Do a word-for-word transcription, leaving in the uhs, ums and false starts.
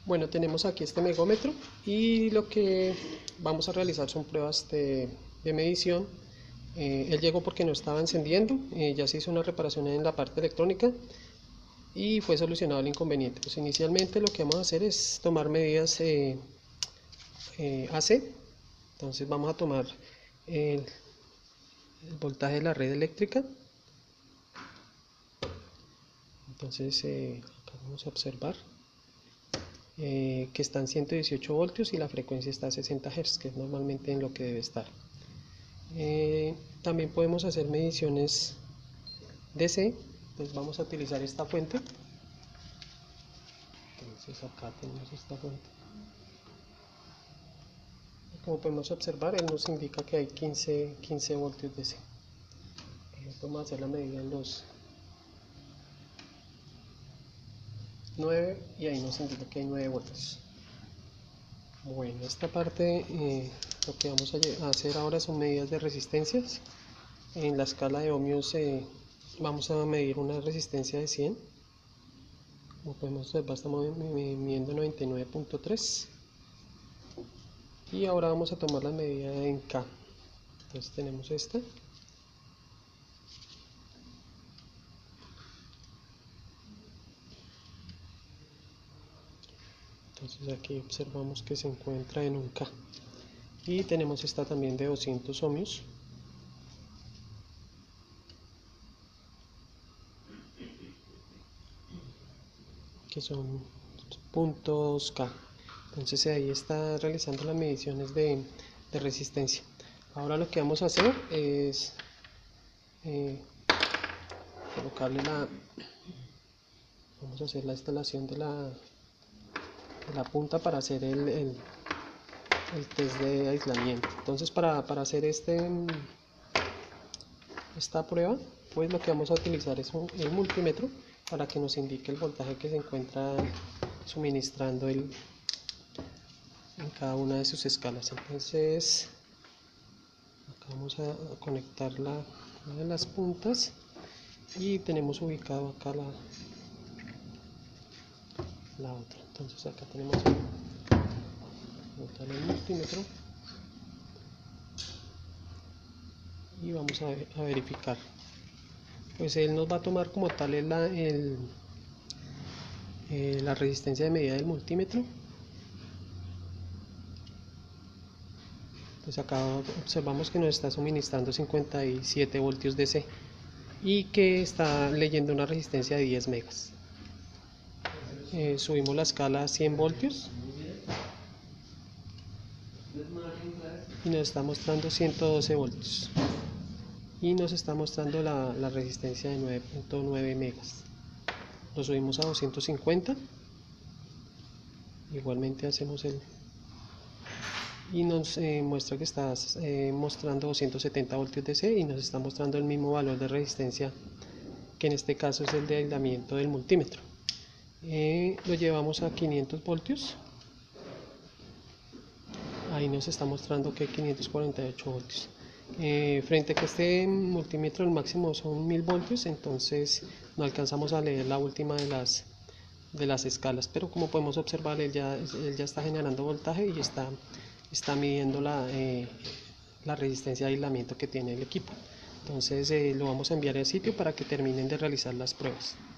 Bueno, tenemos aquí este megómetro y lo que vamos a realizar son pruebas de, de medición. Eh, él llegó porque no estaba encendiendo, eh, ya se hizo una reparación en la parte electrónica y fue solucionado el inconveniente. Pues inicialmente lo que vamos a hacer es tomar medidas eh, eh, A C. Entonces vamos a tomar el, el voltaje de la red eléctrica. Entonces eh, acá vamos a observar Eh, que está en ciento dieciocho voltios y la frecuencia está a sesenta hertz, que es normalmente en lo que debe estar. Eh, también podemos hacer mediciones D C, pues vamos a utilizar esta fuente. Entonces acá tenemos esta fuente. Como podemos observar, él nos indica que hay quince, quince voltios D C. Vamos a hacer la medida en los nueve y ahí nos indica que hay nueve voltios. Bueno, esta parte eh, lo que vamos a hacer ahora son medidas de resistencias. En la escala de ohmios eh, vamos a medir una resistencia de cien. Como podemos observar, estamos midiendo noventa y nueve punto tres. Y ahora vamos a tomar la medida en K. Entonces tenemos esta. Entonces aquí observamos que se encuentra en un K. Y tenemos esta también de doscientos ohmios. Que son puntos K. Entonces ahí está realizando las mediciones de, de resistencia. Ahora lo que vamos a hacer es eh, colocarle la vamos a hacer la instalación de la, de la punta para hacer el, el, el test de aislamiento. Entonces para, para hacer este esta prueba, pues lo que vamos a utilizar es un, el multímetro para que nos indique el voltaje que se encuentra suministrando el, en cada una de sus escalas. Entonces acá vamos a conectar la, una de las puntas y tenemos ubicado acá la, la otra. Entonces acá tenemos el, el multímetro y vamos a, a verificar. Pues él nos va a tomar como tal el, el, eh, la resistencia de medida del multímetro. Pues acá observamos que nos está suministrando cincuenta y siete voltios D C y que está leyendo una resistencia de diez megas. Eh, subimos la escala a cien voltios y nos está mostrando ciento doce voltios y nos está mostrando la, la resistencia de nueve punto nueve megas. Lo subimos a doscientos cincuenta, igualmente hacemos el y nos eh, muestra que está eh, mostrando doscientos setenta voltios D C y nos está mostrando el mismo valor de resistencia, que en este caso es el de aislamiento del multímetro. Eh, lo llevamos a quinientos voltios, ahí nos está mostrando que quinientos cuarenta y ocho voltios. Eh, frente a que este multímetro el máximo son mil voltios, entonces no alcanzamos a leer la última de las de las escalas, pero como podemos observar, él ya, él ya está generando voltaje y está, está midiendo la, eh, la resistencia de aislamiento que tiene el equipo. Entonces eh, lo vamos a enviar al sitio para que terminen de realizar las pruebas.